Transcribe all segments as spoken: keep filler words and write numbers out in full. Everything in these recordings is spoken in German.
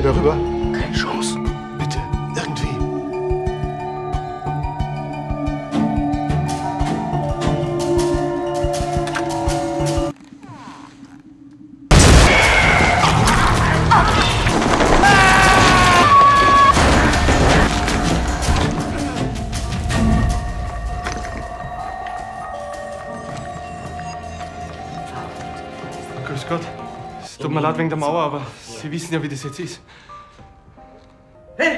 darüber? Keine Chance. Bitte, irgendwie. Grüß Gott. Es tut mir leid wegen der Mauer, aber Sie wissen ja, wie das jetzt ist. Hey!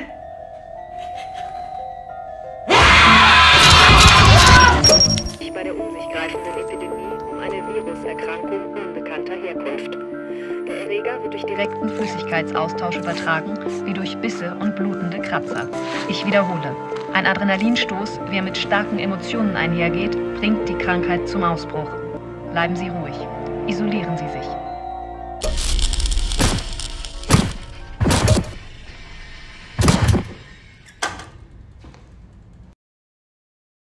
Bei der um sich greifenden Epidemie um eine Viruserkrankung unbekannter Herkunft. Der Erreger wird durch direkten Flüssigkeitsaustausch übertragen, wie durch Bisse und blutende Kratzer. Ich wiederhole. Ein Adrenalinstoß, wie er mit starken Emotionen einhergeht, bringt die Krankheit zum Ausbruch. Bleiben Sie ruhig. Isolieren Sie sich.